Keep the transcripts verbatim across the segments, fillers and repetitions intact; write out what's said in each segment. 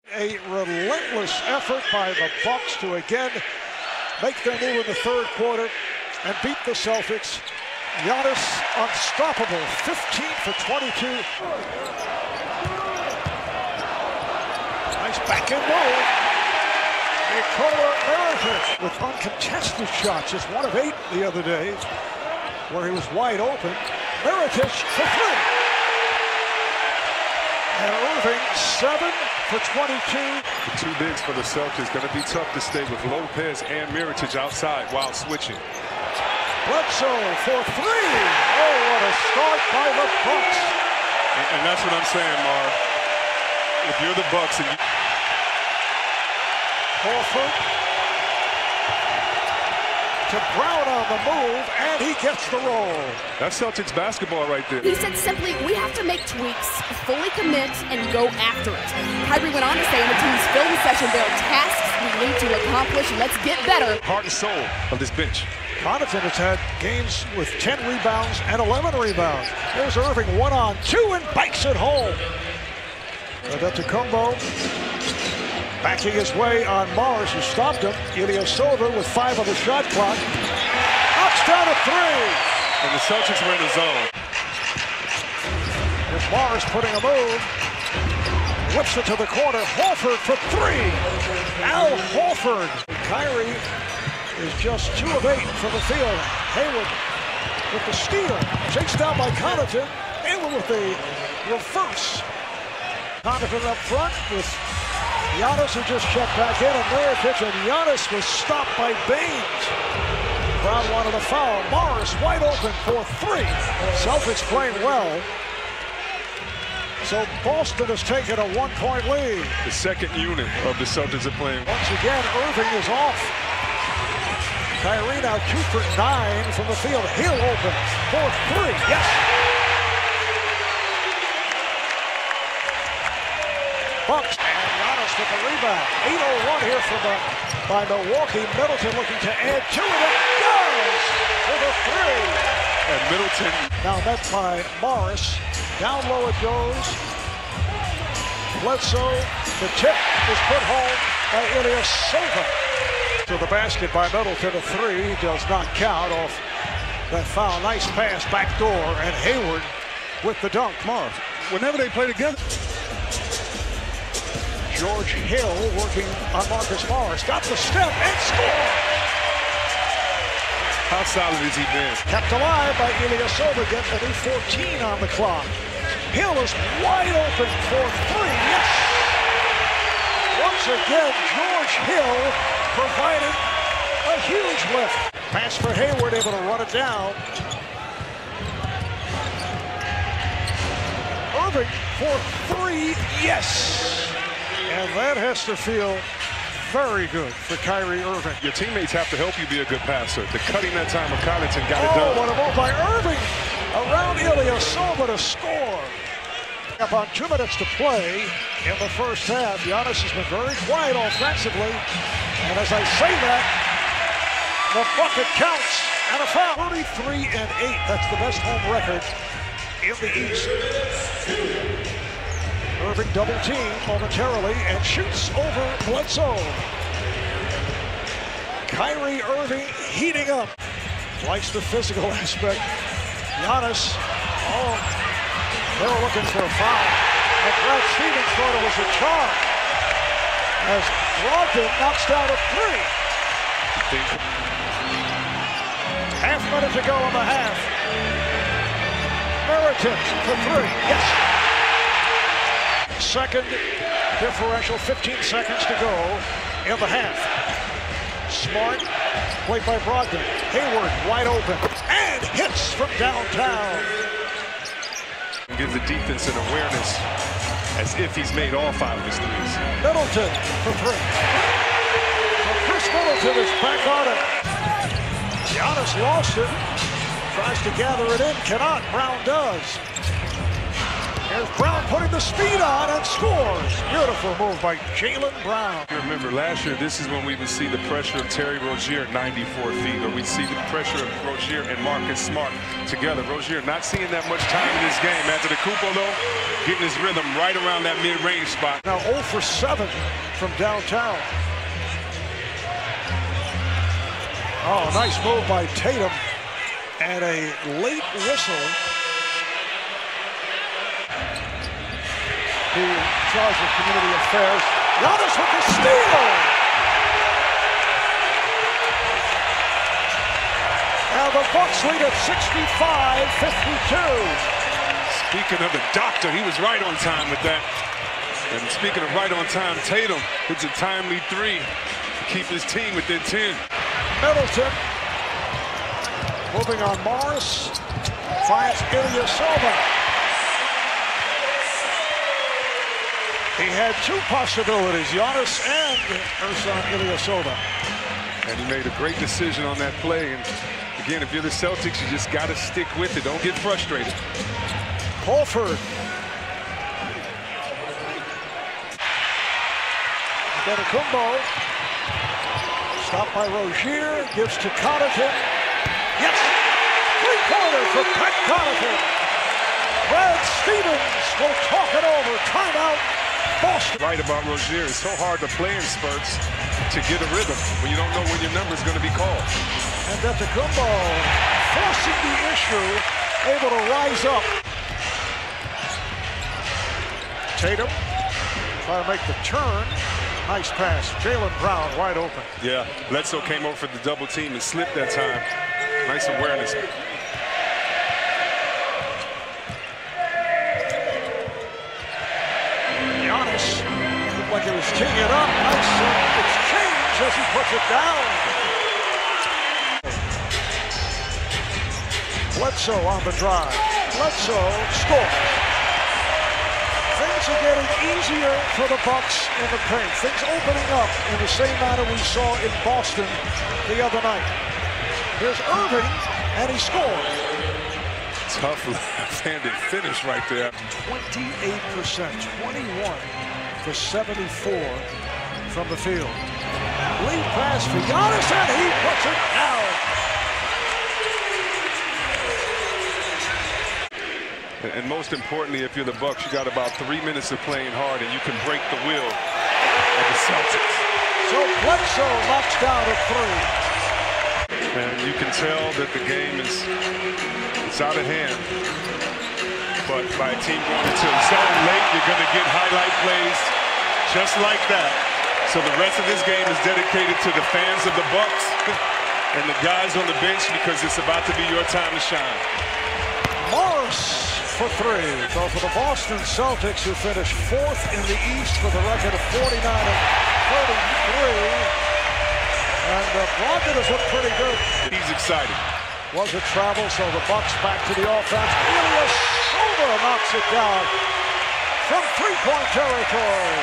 A relentless effort by the Bucks to again make their move in the third quarter and beat the Celtics. Giannis unstoppable, fifteen for twenty-two. Nice back end roll. Nikola Middleton with uncontested shots, just one of eight the other day, where he was wide open. Middleton for three. And Irving, seven for twenty-two. The two bigs for the Celtics going to be tough to stay with Lopez and Middleton outside while switching. Bledsoe for three. Oh, what a start by the Bucks. And, and that's what I'm saying, Mar. If you're the Bucks and you... Horford to Brown on the move, and he gets the roll. That's Celtics basketball right there. He said simply, we have to make tweaks, fully commit, and go after it. Kyrie went on to say in the team's film session, there are tasks we need to accomplish. Let's get better. Heart and soul of this bench. Connaughton has had games with ten rebounds and eleven rebounds. There's Irving, one on two, and bikes it home. Antetokounmpo backing his way on Morris, who stopped him. Ilyasova with five on the shot clock. Knocks down a three. And the Celtics were in the zone. With Morris putting a move. Whips it to the corner. Horford for three. Al Horford. Kyrie is just two of eight from the field. Hayward with the steal. Chased down by Connaughton. Hayward with the reverse. Connaughton up front with Giannis, who just checked back in, and Middleton, and Giannis was stopped by Baines. Brown wanted a foul. Morris wide open for three. Celtics playing well. So Boston has taken a one-point lead. The second unit of the Celtics are playing. Once again, Irving is off. Kyrie now two for nine from the field. Hill open for three. Yes. Bucks. With the rebound. eight oh one here from the, by Milwaukee. Middleton looking to add to it. It does with a three. And Middleton. Now met by Morris. Down low it goes. Bledsoe. The tip is put home by Ilyasova. To the basket by Middleton. A three does not count off that foul. Nice pass back door. And Hayward with the dunk. Marv, whenever they play together. George Hill working on Marcus Morris. Got the step and score. How solid has he been? Kept alive by Ilyasova. Getting a new fourteen on the clock. Hill is wide open for three. Yes. Once again, George Hill providing a huge lift. Pass for Hayward, able to run it down. Irving for three. Yes. And that has to feel very good for Kyrie Irving. Your teammates have to help you be a good passer. The cutting that time of Connaughton got oh, it done. What a ball by Irving around Ilyasova to score. Up on two minutes to play in the first half. Giannis has been very quiet offensively. And as I say that, the bucket counts and a foul. thirty-three and eight. That's the best home record in the East. Irving double team momentarily and shoots over Bledsoe. Kyrie Irving heating up. Likes the physical aspect. Giannis, oh, they were looking for a foul. And Brad Stevens thought it was a charge. As Brogdon knocks down a three. Half minute to go in the half. Middleton for three. Yes. Second differential, fifteen seconds to go in the half. Smart, played by Brogdon. Hayward wide open and hits from downtown. Gives the defense an awareness as if he's made all five of his threes. Middleton for three. So Khris Middleton is back on it. Giannis lost it. Tries to gather it in. Cannot. Brown does. Here's Brown putting the speed on and scores. Beautiful move by Jaylen Brown. You remember last year, this is when we would see the pressure of Terry Rozier at ninety-four feet, or we'd see the pressure of Rozier and Marcus Smart together. Rozier not seeing that much time in this game. Antetokounmpo, though, getting his rhythm right around that mid-range spot. Now zero for seven from downtown. Oh, nice move by Tatum. And a late whistle. The charge of community affairs. Giannis with the steal. And the Bucks lead at sixty-five fifty-two. Speaking of the doctor, he was right on time with that. And speaking of right on time, Tatum hits a timely three to keep his team within ten. Middleton moving on Morris. Finds Ilyasova. He had two possibilities, Giannis and Ersan Ilyasova. And he made a great decision on that play. And again, if you're the Celtics, you just got to stick with it. Don't get frustrated. Holford. Antetokounmpo. Stopped by Rozier. Gives to Connaughton. Yes! Three-pointer for Pat Connaughton. Brad Stevens will talk it over. Timeout. Boston. Right about Rozier. It's so hard to play in spurts to get a rhythm when you don't know when your number is going to be called. And Antetokounmpo forcing the issue, able to rise up. Tatum trying to make the turn. Nice pass. Jaylen Brown wide open. Yeah, Bledsoe came over for the double team and slipped that time. Nice awareness. Giannis looked like he was teeing it up. Nice uh, exchange as he puts it down. Bledsoe on the drive. Bledsoe scores. Things are getting easier for the Bucks in the paint. Things opening up in the same manner we saw in Boston the other night. Here's Irving, and he scores. Tough left-handed finish right there. twenty-eight percent, twenty-one for seventy-four from the field. Lead pass for Giannis, and he puts it down. And most importantly, if you're the Bucks, you got about three minutes of playing hard, and you can break the will of the Celtics. So Bledsoe knocks down a three. And you can tell that the game is it's out of hand. But by a team going into the zone late, you're going to get highlight plays just like that. So the rest of this game is dedicated to the fans of the Bucks and the guys on the bench, because it's about to be your time to shine. Morris for three. So for the Boston Celtics, who finished fourth in the East with a record of forty-nine and thirty-three. And uh, Brogdon has looked pretty good. He's excited. Was it travel, so the Bucks back to the offense. Ilyasova knocks it down from three-point territory.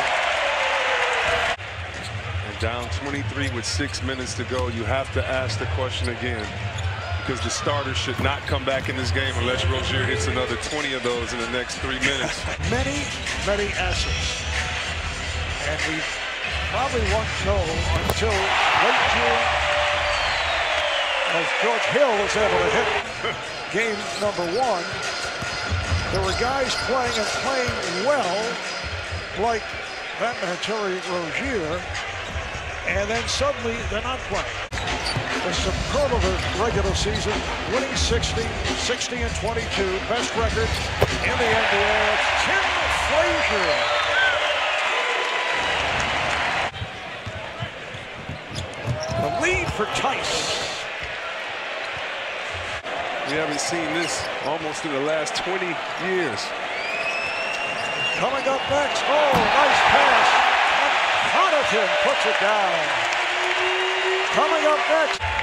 And down twenty-three with six minutes to go, you have to ask the question again, because the starters should not come back in this game unless Rozier hits another twenty of those in the next three minutes. Many, many assets. And we probably won't know until late June, as George Hill was able to hit game number one. There were guys playing and playing well, like that man Terry Rozier, and then suddenly they're not playing. A superlative regular season, winning sixty, sixty and twenty-two, best record in the N B A. It's Tim Frazier. The lead for Tice. We haven't seen this almost in the last twenty years. Coming up next, oh, nice pass. And Connaughton puts it down. Coming up next.